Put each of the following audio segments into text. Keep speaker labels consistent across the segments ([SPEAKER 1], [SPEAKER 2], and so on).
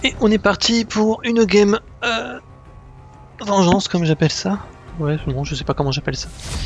[SPEAKER 1] Et on est parti pour une game vengeance, comme j'appelle ça. Ouais, bon, je sais pas comment j'appelle ça.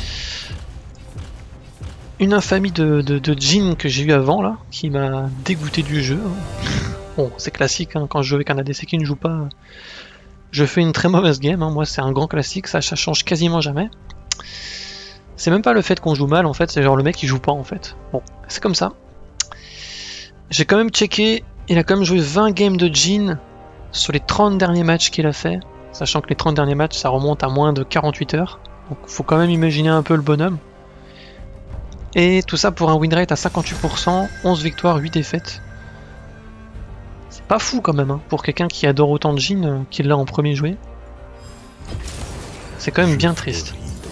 [SPEAKER 1] Une infamie de Jhin que j'ai eu avant là, qui m'a dégoûté du jeu. Bon, c'est classique, hein, quand je joue avec un ADC qui ne joue pas, je fais une très mauvaise game. Hein. Moi, c'est un grand classique, ça change quasiment jamais. C'est même pas le fait qu'on joue mal en fait, c'est genre le mec qui joue pas en fait. Bon, c'est comme ça. J'ai quand même checké, il a quand même joué 20 games de Jhin sur les 30 derniers matchs qu'il a fait. Sachant que les 30 derniers matchs, ça remonte à moins de 48 heures. Donc faut quand même imaginer un peu le bonhomme. Et tout ça pour un win rate à 58%, 11 victoires, 8 défaites. C'est pas fou quand même, hein, pour quelqu'un qui adore autant de Jhin qu'il l'a en premier joué. C'est quand même bien triste.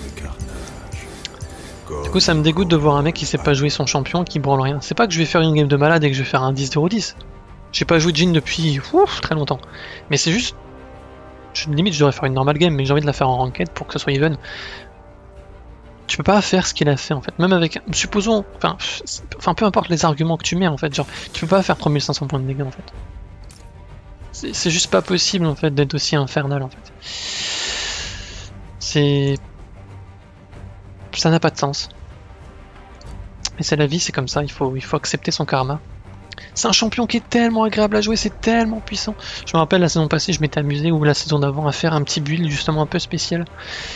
[SPEAKER 1] Du coup ça me dégoûte de voir un mec qui sait pas jouer son champion, qui branle rien. C'est pas que je vais faire une game de malade et que je vais faire un 10-0-10. J'ai pas joué Jhin depuis très longtemps. Mais c'est juste... Limite je devrais faire une normale game, mais j'ai envie de la faire en ranked pour que ce soit even. Tu peux pas faire ce qu'il a fait en fait, même avec... Supposons... Enfin peu importe les arguments que tu mets en fait, genre... Tu peux pas faire 3500 points de dégâts en fait. C'est juste pas possible en fait d'être aussi infernal en fait. C'est... Ça n'a pas de sens. Et c'est la vie, c'est comme ça, il faut accepter son karma. C'est un champion qui est tellement agréable à jouer, c'est tellement puissant. Je me rappelle la saison passée, je m'étais amusé, ou la saison d'avant, à faire un petit build justement un peu spécial.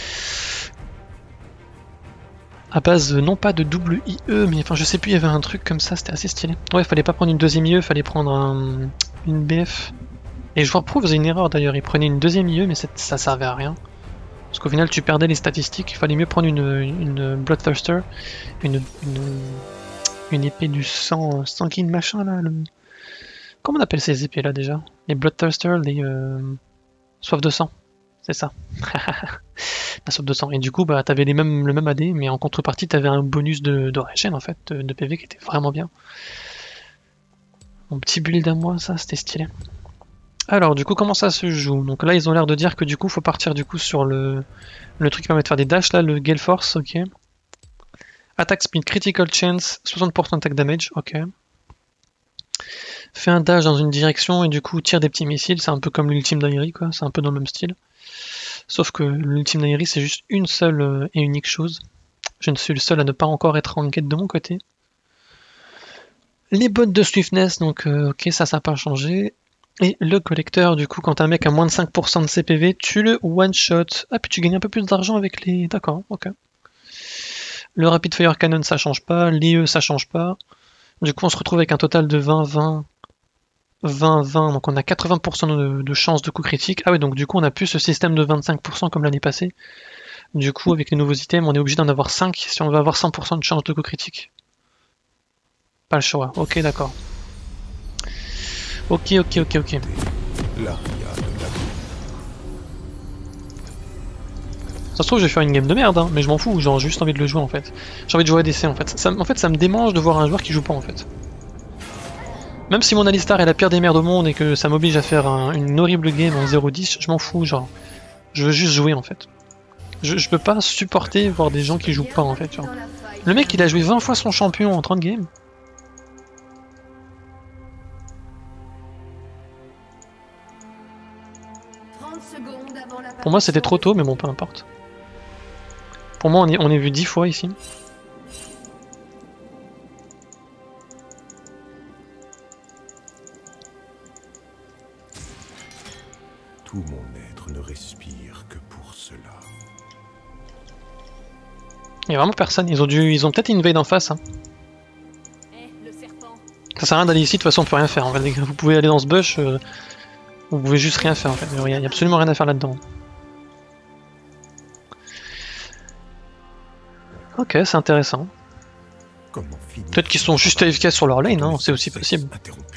[SPEAKER 1] À base, non pas de double IE, mais enfin je sais plus, il y avait un truc comme ça, c'était assez stylé. Ouais, fallait pas prendre une deuxième IE, fallait prendre une BF. Et je vous reprouve, faisait une erreur d'ailleurs, il prenait une deuxième IE, mais ça servait à rien. Parce qu'au final tu perdais les statistiques, il fallait mieux prendre une Bloodthirster, une épée du sang sanguine machin là. Comment on appelle ces épées là déjà? Les Bloodthirster, les soif de sang, c'est ça. La soif de sang. Et du coup bah t'avais le même AD, mais en contrepartie t'avais un bonus de regen en fait, de PV qui était vraiment bien. Mon petit build à moi, ça c'était stylé. Alors du coup comment ça se joue? Donc là ils ont l'air de dire que du coup faut partir du coup sur le truc qui permet de faire des dashs là, le Gale Force, ok. Attack speed, critical chance, 60% attack damage, ok. Fais un dash dans une direction et du coup tire des petits missiles, c'est un peu comme l'ultime d'Airi quoi, c'est un peu dans le même style. Sauf que l'ultime d'Airi c'est juste une seule et unique chose. Je ne suis le seul à ne pas encore être en quête de mon côté. Les bottes de swiftness, donc ok ça n'a pas changé. Et le collecteur, du coup, quand un mec a moins de 5% de CPV, tu le one-shot. Ah, puis tu gagnes un peu plus d'argent avec les... D'accord, ok. Le Rapid Fire Cannon, ça change pas. L'IE, ça change pas. Du coup, on se retrouve avec un total de 20, 20, 20, 20. Donc on a 80% de chance de coup critique. Ah ouais, donc du coup, on a plus ce système de 25% comme l'année passée. Du coup, avec les nouveaux items, on est obligé d'en avoir 5 si on veut avoir 100% de chance de coup critique. Pas le choix. Ok, d'accord. Ok. Là, il y a de la... Ça se trouve, je vais faire une game de merde, hein, mais je m'en fous, genre j'ai juste envie de le jouer en fait. J'ai envie de jouer ADC en fait. Ça me démange de voir un joueur qui joue pas en fait. Même si mon Alistar est la pire des merdes au monde et que ça m'oblige à faire une horrible game en 0-10, je m'en fous, genre. Je veux juste jouer en fait. Je peux pas supporter voir des gens qui jouent pas en fait. Genre. Le mec il a joué 20 fois son champion en 30 games. Pour moi c'était trop tôt, mais bon, peu importe. Pour moi on est vu 10 fois ici.
[SPEAKER 2] Tout mon être ne respire que pour cela.
[SPEAKER 1] Il y a vraiment personne, ils ont peut-être invade en face. Hein. Ça sert à rien d'aller ici, de toute façon on peut rien faire. En fait. Vous pouvez aller dans ce bush, vous pouvez juste rien faire en fait. Il y a absolument rien à faire là-dedans. Ok, c'est intéressant. Peut-être qu'ils sont juste AFK sur leur lane, hein, c'est aussi possible.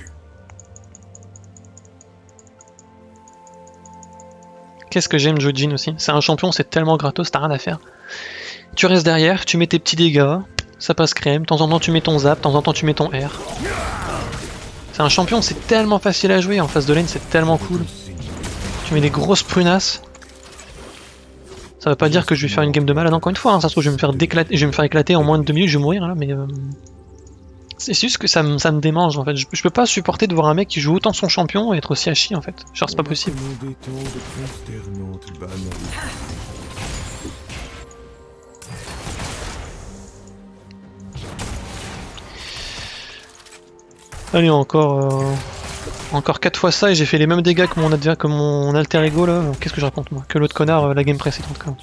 [SPEAKER 1] Qu'est-ce que j'aime jouer Jhin aussi. C'est un champion, c'est tellement gratos, t'as rien à faire. Tu restes derrière, tu mets tes petits dégâts, ça passe crème, de temps en temps tu mets ton zap, de temps en temps tu mets ton R. C'est un champion, c'est tellement facile à jouer, en face de lane c'est tellement cool. Tu mets des grosses prunasses. Ça veut pas dire que je vais faire une game de malade encore une fois, hein. Ça se trouve je vais me faire éclater en moins de 2 minutes, je vais mourir là, mais C'est juste que ça me démange en fait. Je peux pas supporter de voir un mec qui joue autant son champion et être aussi à chier en fait. Genre c'est pas possible. Allez encore 4 fois ça et j'ai fait les mêmes dégâts que mon alter ego là. Qu'est-ce que je raconte moi? Que l'autre connard la game précédente quand même.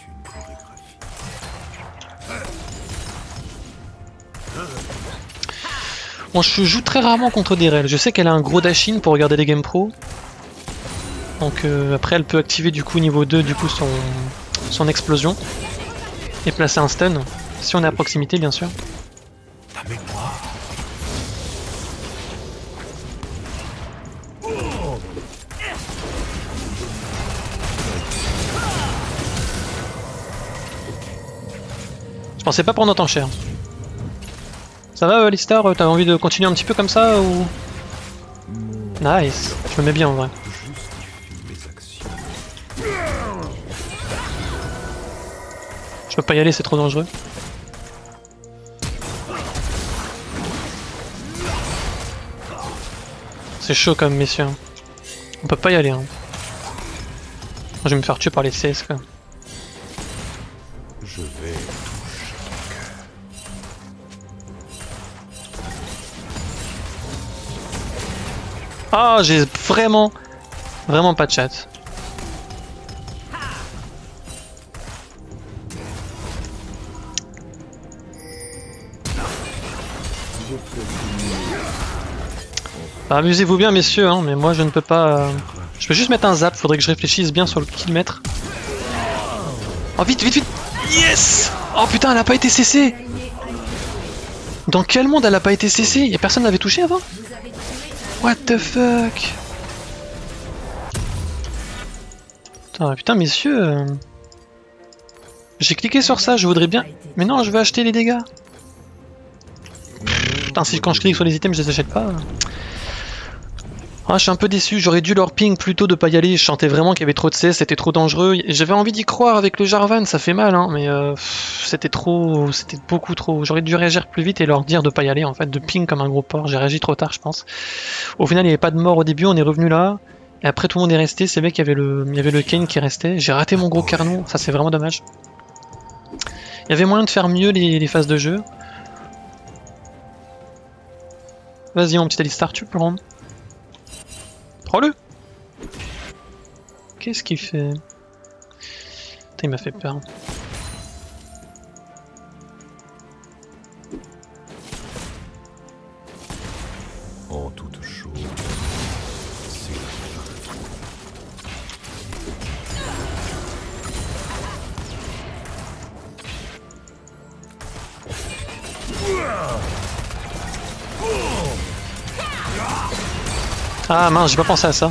[SPEAKER 1] Bon, je joue très rarement contre Derel. Je sais qu'elle a un gros dash-in pour regarder les games pro. Donc après elle peut activer du coup niveau 2 du coup son explosion. Et placer un stun. Si on est à proximité bien sûr. Je pensais pas prendre autant cher. Ça va Alistar, t'as envie de continuer un petit peu comme ça ou... Nice, je me mets bien en vrai. Je peux pas y aller, c'est trop dangereux. C'est chaud quand même messieurs. On peut pas y aller. Hein. Je vais me faire tuer par les CS quoi.
[SPEAKER 2] Je vais...
[SPEAKER 1] Ah, j'ai vraiment pas de chat. Bah, amusez-vous bien messieurs, hein, mais moi je ne peux pas... Je peux juste mettre un zap, faudrait que je réfléchisse bien sur le kill mettre. Oh vite, vite, vite. Yes. Oh putain, elle a pas été cessée. Dans quel monde elle a pas été cessée? Y'a personne n'avait touché avant? What the fuck? Putain messieurs... J'ai cliqué sur ça, je voudrais bien... Mais non, je veux acheter les dégâts. Putain, si quand je clique sur les items, je les achète pas. Ah, je suis un peu déçu, j'aurais dû leur ping plutôt de pas y aller. Je sentais vraiment qu'il y avait trop de CS, c'était trop dangereux. J'avais envie d'y croire avec le Jarvan, ça fait mal, hein, mais c'était trop... C'était beaucoup trop... J'aurais dû réagir plus vite et leur dire de pas y aller, en fait, de ping comme un gros porc. J'ai réagi trop tard, je pense. Au final, il n'y avait pas de mort au début, on est revenu là. Et après, tout le monde est resté. C'est vrai qu'il y avait le Kane qui restait. J'ai raté mon gros carnon, ça c'est vraiment dommage. Il y avait moyen de faire mieux les phases de jeu. Vas-y, mon petit Alistar, tu peux le rendre. Prends-le! Qu'est-ce qu'il fait? Putain, il m'a fait peur.
[SPEAKER 2] En toute chose, c'est la fin.
[SPEAKER 1] Ah mince, j'ai pas pensé à ça.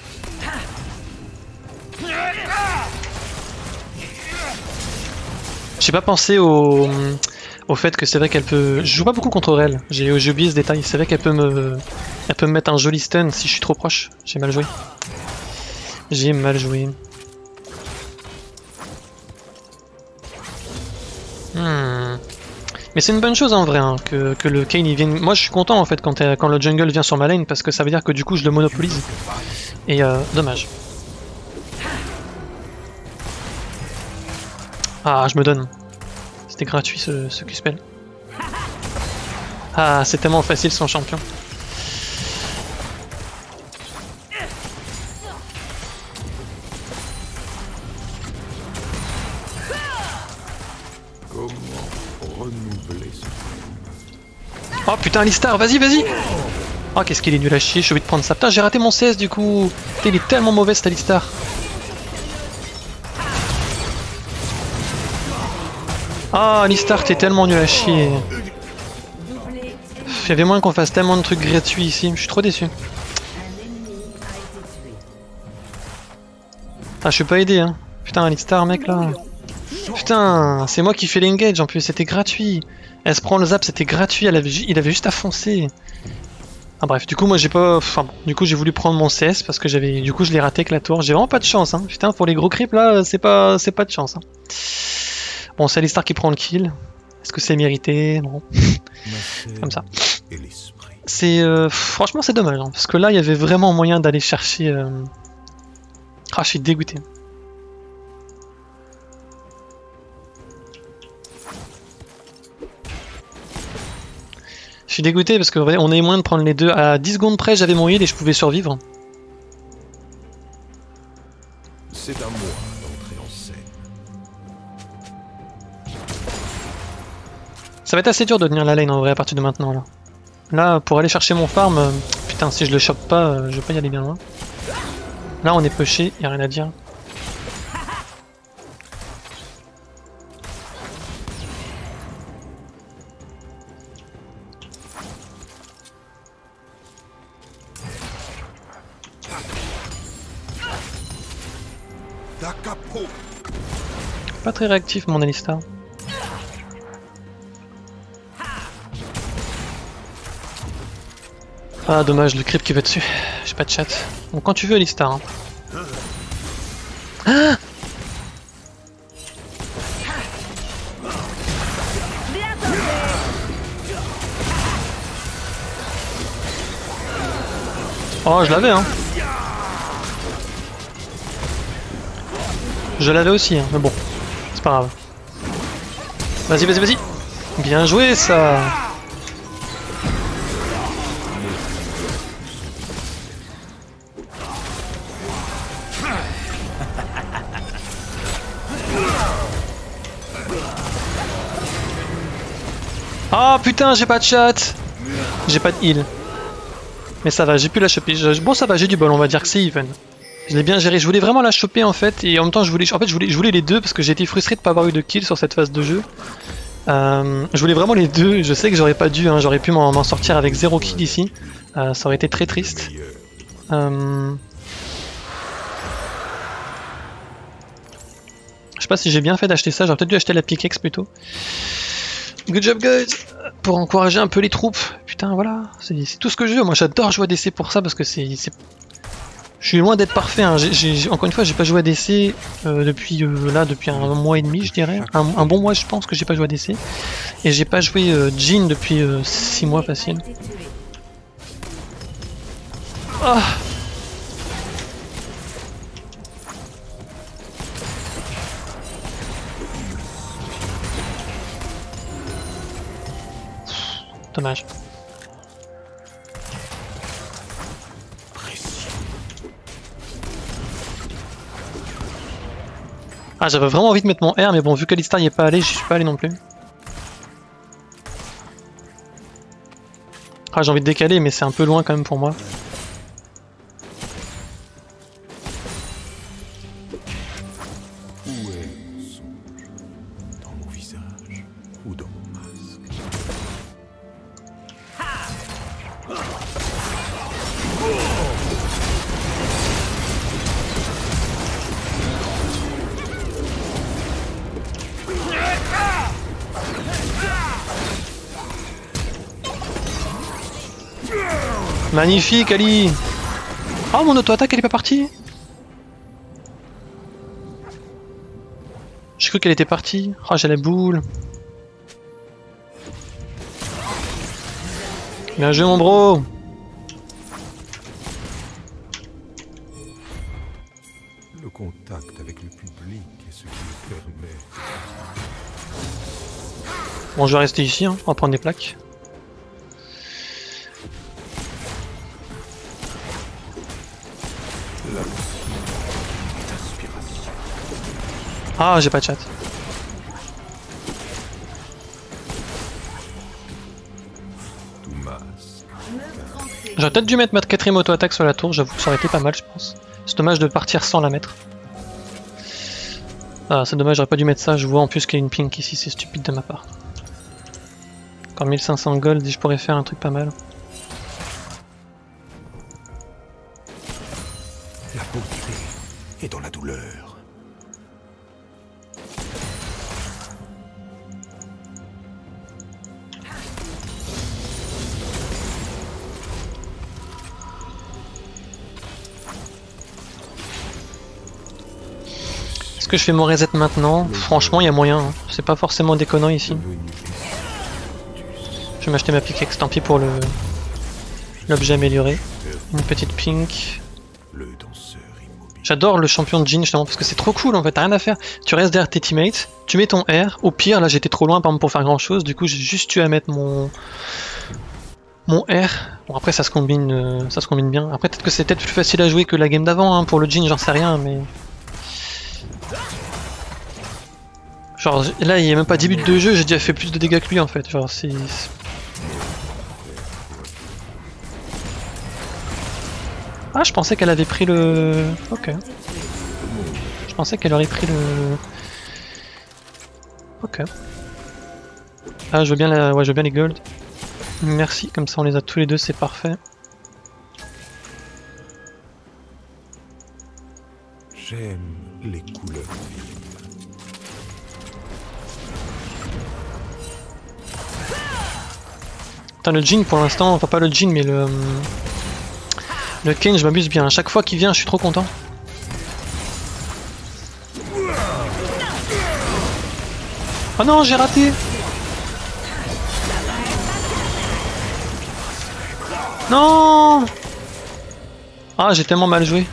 [SPEAKER 1] J'ai pas pensé au fait que c'est vrai qu'elle peut... Je joue pas beaucoup contre elle, j'ai oublié ce détail. C'est vrai qu'elle peut me mettre un joli stun si je suis trop proche. J'ai mal joué. J'ai mal joué. Mais c'est une bonne chose en vrai hein, que le Kane il vienne. Moi je suis content en fait quand le jungle vient sur ma lane parce que ça veut dire que du coup je le monopolise. Et dommage. Ah je me donne. C'était gratuit ce Q-spell. Ah c'est tellement facile son champion. Oh putain Alistar, vas-y, vas-y. Oh qu'est-ce qu'il est nul à chier, je suis obligé de prendre ça. Putain j'ai raté mon CS du coup. Putain, il est tellement mauvais cet Alistar. Ah Alistar t'es tellement nul à chier. Il y avait moyen qu'on fasse tellement de trucs gratuits ici, je suis trop déçu. Ah je suis pas aidé hein. Putain Alistar mec là. Putain c'est moi qui fais l'engage en plus, c'était gratuit. Elle se prend le zap, c'était gratuit, il avait juste à foncer. Ah bref, du coup moi j'ai pas... Enfin bon, du coup j'ai voulu prendre mon CS parce que j'avais... Du coup je l'ai raté avec la tour, j'ai vraiment pas de chance hein. Putain pour les gros creeps là, c'est pas de chance hein. Bon c'est Alistar qui prend le kill. Est-ce que c'est mérité? Non. Comme ça.
[SPEAKER 2] et l'esprit.
[SPEAKER 1] C'est franchement c'est dommage, hein, parce que là il y avait vraiment moyen d'aller chercher... Ah, je suis dégoûté. Je suis dégoûté parce que on a eu moyen de prendre les deux. À 10 secondes près j'avais mon heal et je pouvais survivre.
[SPEAKER 2] C'est à moi d'entrer en scène.
[SPEAKER 1] Ça va être assez dur de tenir la lane en vrai à partir de maintenant là. Là pour aller chercher mon farm, putain si je le chope pas, je vais pas y aller bien loin. Là on est pushé, y a rien à dire. Pas très réactif mon Alistar. Ah dommage, le creep qui va dessus. J'ai pas de chat. Bon quand tu veux Alistar. Hein. Ah oh je l'avais hein. Je l'avais aussi hein, mais bon. C'est pas grave. Vas-y, vas-y, vas-y. Bien joué ça. Ah putain, j'ai pas de chat. J'ai pas de heal. Mais ça va, j'ai pu la choper. Bon ça va, j'ai du bol, on va dire que c'est even. Je l'ai bien géré, je voulais vraiment la choper en fait, et en même temps je voulais les deux parce que j'ai été frustré de pas avoir eu de kill sur cette phase de jeu. Je voulais vraiment les deux, je sais que j'aurais pas dû, hein, j'aurais pu m'en sortir avec 0 kill ici. Ça aurait été très triste. Je sais pas si j'ai bien fait d'acheter ça, j'aurais peut-être dû acheter la pickaxe plutôt. Good job guys. Pour encourager un peu les troupes. Putain voilà, c'est tout ce que je veux. Moi j'adore jouer à DC pour ça parce que c'est... Je suis loin d'être parfait, hein. Encore une fois j'ai pas joué à DC depuis un mois et demi je dirais. Un bon mois je pense que j'ai pas joué à DC. Et j'ai pas joué Jhin depuis 6 mois facile. Ah. Dommage. Ah j'avais vraiment envie de mettre mon R mais bon vu qu'Alistar y est pas allé, j'y suis pas allé non plus. Ah j'ai envie de décaler mais c'est un peu loin quand même pour moi.
[SPEAKER 2] Où est le songe? Dans mon visage ou dans mon masque?
[SPEAKER 1] Magnifique Ali. Oh mon auto-attaque elle est pas partie. J'ai cru qu'elle était partie. Oh j'ai la boule. Bien joué mon bro.
[SPEAKER 2] Le contact avec le public est ce qui me permet...
[SPEAKER 1] Bon je vais rester ici, hein. On va prendre des plaques. Ah j'ai pas de chat. J'aurais peut-être dû mettre ma quatrième auto-attaque sur la tour, j'avoue que ça aurait été pas mal je pense. C'est dommage de partir sans la mettre. Ah c'est dommage, j'aurais pas dû mettre ça, je vois en plus qu'il y a une pink ici, c'est stupide de ma part. Encore 1500 gold et je pourrais faire un truc pas mal.
[SPEAKER 2] La beauté est dans la douleur.
[SPEAKER 1] Est-ce que je fais mon reset maintenant? Franchement il y a moyen, hein. C'est pas forcément déconnant ici. Je vais m'acheter ma pickaxe, tant pis pour l'objet amélioré. Une petite pink.
[SPEAKER 2] Le danseur immobile.
[SPEAKER 1] J'adore le champion de Jhin justement parce que c'est trop cool en fait, t'as rien à faire. Tu restes derrière tes teammates, tu mets ton R, au pire là j'étais trop loin par exemple pour faire grand chose, du coup j'ai juste eu à mettre mon R. Bon après ça se combine bien. Après peut-être que c'est peut-être plus facile à jouer que la game d'avant hein, pour le Jhin, j'en sais rien mais... Genre là il y a même pas 10 buts de jeu, j'ai déjà fait plus de dégâts que lui en fait, genre c'est... Ah je pensais qu'elle avait pris le... Ok. Je pensais qu'elle aurait pris le... Ok. Ah je veux bien la... Ouais je veux bien les gold. Merci, comme ça on les a tous les deux, c'est parfait.
[SPEAKER 2] J'aime les couleurs vives.
[SPEAKER 1] Putain le Jhin pour l'instant, enfin pas le Jhin mais le Kayn je m'amuse bien, à chaque fois qu'il vient je suis trop content. Oh non j'ai raté. Non. Ah j'ai tellement mal joué.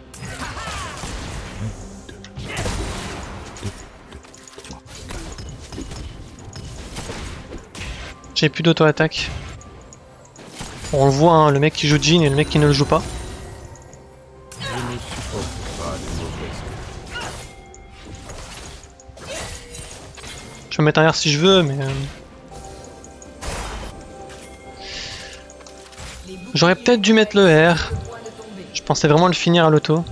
[SPEAKER 1] J'ai plus d'auto-attaque. On le voit, hein, le mec qui joue Jhin et le mec qui ne le joue pas.
[SPEAKER 2] Je ne supporte pas les mauvaises.
[SPEAKER 1] Je peux mettre un R si je veux, mais... J'aurais peut-être dû mettre le R. Je pensais vraiment le finir à l'auto.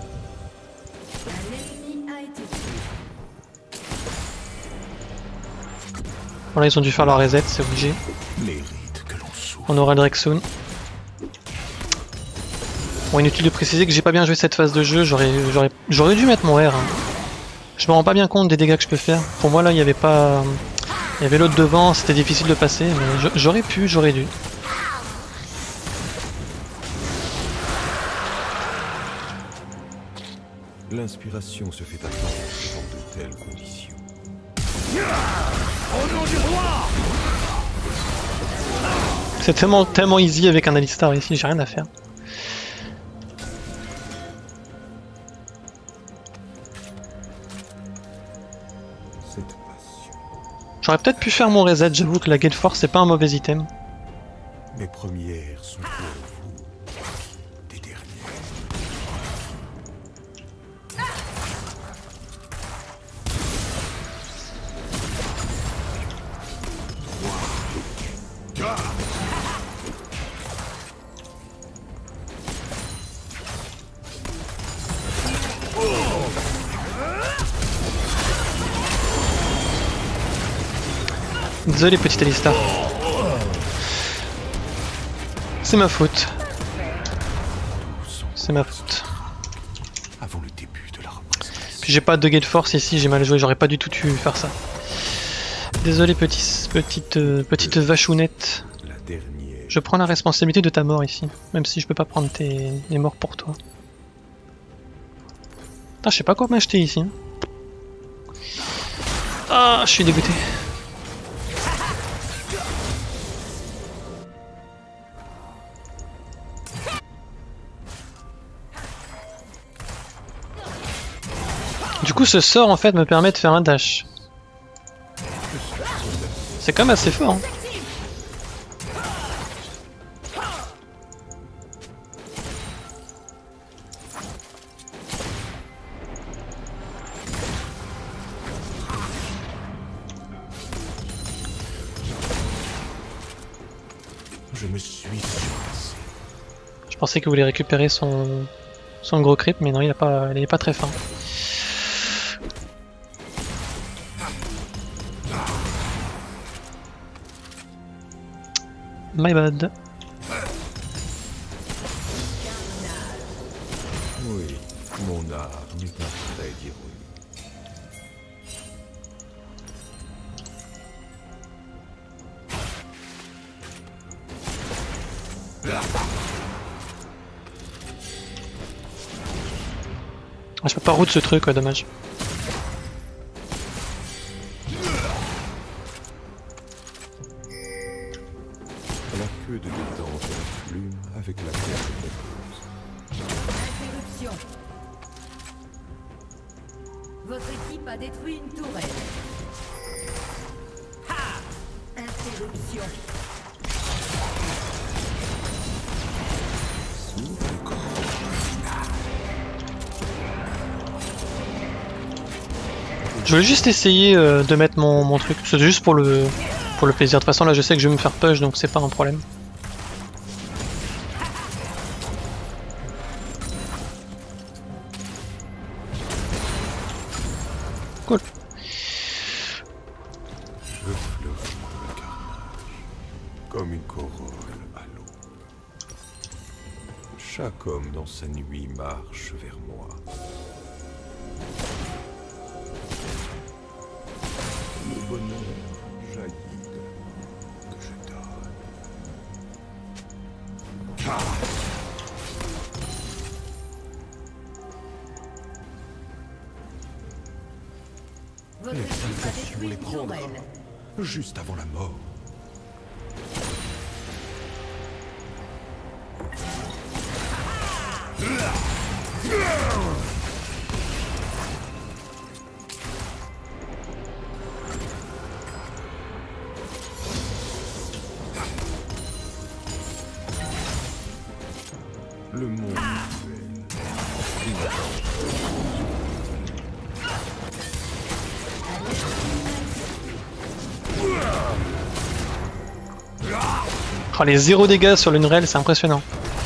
[SPEAKER 1] Voilà, ils ont dû faire leur reset, c'est obligé.
[SPEAKER 2] Les rides que l'on souffre.
[SPEAKER 1] On aura le Drake soon. Bon, inutile de préciser que j'ai pas bien joué cette phase de jeu, j'aurais dû mettre mon R. Hein. Je me rends pas bien compte des dégâts que je peux faire. Pour moi là, il y avait pas... Il y avait l'autre devant, c'était difficile de passer, mais j'aurais pu, j'aurais dû.
[SPEAKER 2] L'inspiration se fait attendre devant de telles conditions.
[SPEAKER 1] C'est tellement easy avec un Alistar ici, j'ai rien à faire.
[SPEAKER 2] Cette passion.
[SPEAKER 1] J'aurais peut-être pu faire mon reset, j'avoue que la Gale Force c'est pas un mauvais item.
[SPEAKER 2] Mes premières sont pour vous des dernières.
[SPEAKER 1] Désolé petit Alistar. C'est ma faute. C'est ma faute.
[SPEAKER 2] Avant le début de la reprise.
[SPEAKER 1] Puis j'ai pas de Gale Force ici, j'ai mal joué, j'aurais pas du tout dû faire ça. Désolé petite vachounette.
[SPEAKER 2] La dernière.
[SPEAKER 1] Je prends la responsabilité de ta mort ici, même si je peux pas prendre les morts pour toi. Putain, je sais pas quoi m'acheter ici. Ah, je suis dégoûté. Du coup, ce sort en fait me permet de faire un dash. C'est quand même assez fort. Hein.
[SPEAKER 2] Je me suis surpassé.
[SPEAKER 1] Je pensais qu'il voulait récupérer son gros creep, mais non, il est pas très fin. My bad.
[SPEAKER 2] Oui, mon art n'est pas très d'ironique.
[SPEAKER 1] Ah, je peux pas route ce truc, ouais, dommage.
[SPEAKER 3] Votre équipe a détruit une tourelle. Ha! Interruption.
[SPEAKER 1] Je voulais juste essayer de mettre mon truc. C'est juste pour le plaisir. De toute façon là je sais que je vais me faire push donc c'est pas un problème. Cool.
[SPEAKER 2] Je fleuris le carnage, comme une corolle à l'eau. Chaque homme dans sa nuit marche vers moi. Le bonheur jaillit de l'amour que je donne.
[SPEAKER 3] Votre équipe a détruit
[SPEAKER 2] Les
[SPEAKER 3] une
[SPEAKER 2] prendra
[SPEAKER 3] tourelle.
[SPEAKER 2] juste avant la mort. Le monde
[SPEAKER 1] Oh, les 0 dégâts sur l'Unreal, c'est impressionnant.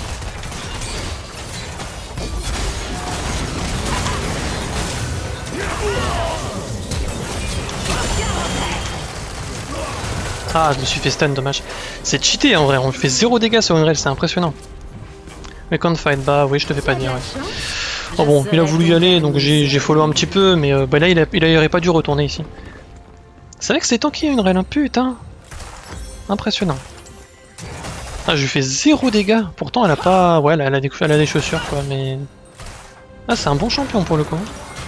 [SPEAKER 1] Ah, je me suis fait stun, dommage. C'est cheaté en vrai, on fait 0 dégâts sur Unreal, c'est impressionnant. Mais can't fight, bah oui, je te fais pas dire. Ouais. Oh bon, il a voulu y aller, donc j'ai follow un petit peu, mais bah là il aurait pas dû retourner ici. C'est vrai que c'est tanky Unreal, hein, putain. Impressionnant. Ah, je lui fais 0 dégâts. Pourtant, elle a pas. Ouais, elle a des chaussures, quoi, mais. Ah, c'est un bon champion pour le coup.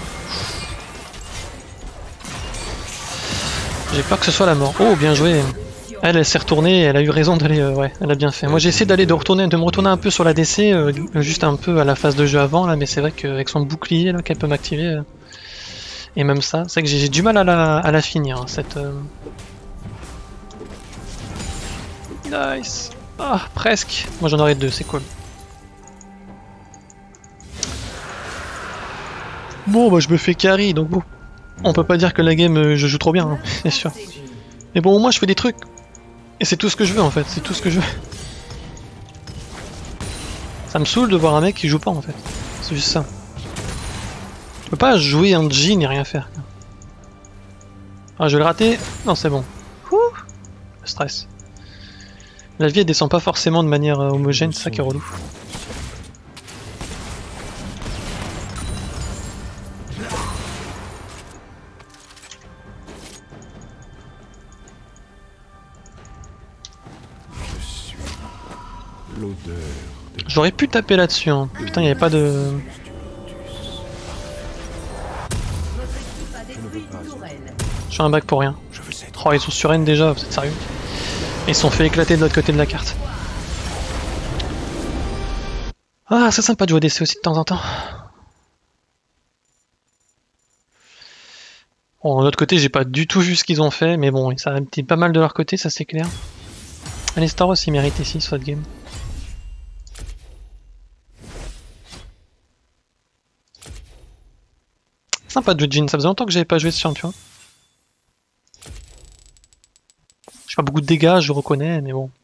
[SPEAKER 1] J'ai peur que ce soit la mort. Oh, bien joué. Elle s'est retournée, elle a eu raison d'aller. Ouais, elle a bien fait. Moi, j'ai essayé de me retourner un peu sur la DC, juste un peu à la phase de jeu avant, là, mais c'est vrai qu'avec son bouclier, là, qu'elle peut m'activer. Et même ça, c'est vrai que j'ai du mal à la finir, hein, cette. Nice. Ah, presque. Moi j'en aurais 2, c'est cool. Bon, bah je me fais carry, donc bon. On peut pas dire que la game, je joue trop bien, hein, c'est sûr. Mais bon, au moins je fais des trucs. Et c'est tout ce que je veux en fait, c'est tout ce que je veux. Ça me saoule de voir un mec qui joue pas en fait. C'est juste ça. Je peux pas jouer un Jhin et rien faire. Ah, je vais le rater. Non, c'est bon. Ouh, le stress. La vie elle descend pas forcément de manière homogène, c'est ça qui est relou.
[SPEAKER 2] Je suis l'odeur de
[SPEAKER 1] J'aurais pu taper là-dessus, hein. Putain, il n'y avait pas de.
[SPEAKER 3] Votre équipe a détruit une tourelle.
[SPEAKER 1] Je fais un bac pour rien.
[SPEAKER 2] je veux être
[SPEAKER 1] Oh, ils sont sur N déjà, vous êtes sérieux? Ils se sont fait éclater de l'autre côté de la carte. Ah, c'est sympa de jouer DC aussi de temps en temps. Bon, de l'autre côté, j'ai pas du tout vu ce qu'ils ont fait, mais bon, ça a été pas mal de leur côté, ça c'est clair. Allez, Staros, il mérite ici, soit de game. Sympa de jouer Jhin, ça faisait longtemps que j'avais pas joué ce champion. J'ai pas beaucoup de dégâts, je reconnais, mais bon.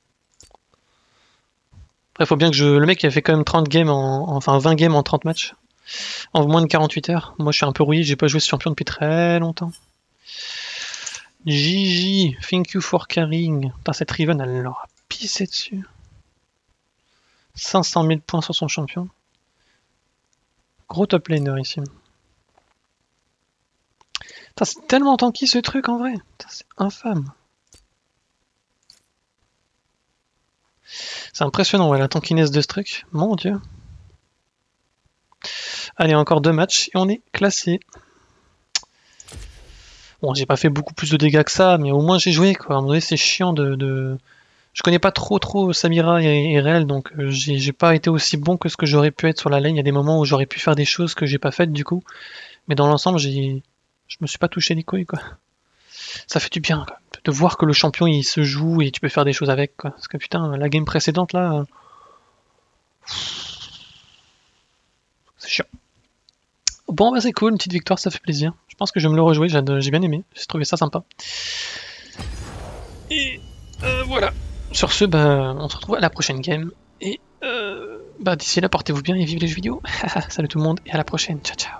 [SPEAKER 1] Après, faut bien que je. Le mec, il a fait quand même 30 games enfin 20 games en 30 matchs. En moins de 48 heures. Moi, je suis un peu rouillé, j'ai pas joué ce champion depuis très longtemps. GG, thank you for carrying. Putain, cette Riven, elle leur a pissé dessus. 500 000 points sur son champion. Gros top laner ici. Putain, c'est tellement tanky ce truc en vrai. C'est infâme. C'est impressionnant, ouais, la tankiness de ce truc. Mon dieu. Allez, encore 2 matchs et on est classé. Bon, j'ai pas fait beaucoup plus de dégâts que ça, mais au moins j'ai joué, quoi. À un moment donné, c'est chiant de Je connais pas trop Samira et Rel, donc j'ai pas été aussi bon que ce que j'aurais pu être sur la lane. Il y a des moments où j'aurais pu faire des choses que j'ai pas faites du coup. Mais dans l'ensemble, je me suis pas touché les couilles, quoi. Ça fait du bien, quoi, de voir que le champion il se joue et tu peux faire des choses avec, quoi. Parce que putain, la game précédente là, c'est chiant. Bon, bah c'est cool, une petite victoire, ça fait plaisir. Je pense que je vais me le rejouer, j'ai bien aimé, j'ai trouvé ça sympa. Et voilà. Sur ce, bah, on se retrouve à la prochaine game. Et bah, d'ici là, portez-vous bien et vive les jeux vidéo. Salut tout le monde et à la prochaine. Ciao, ciao.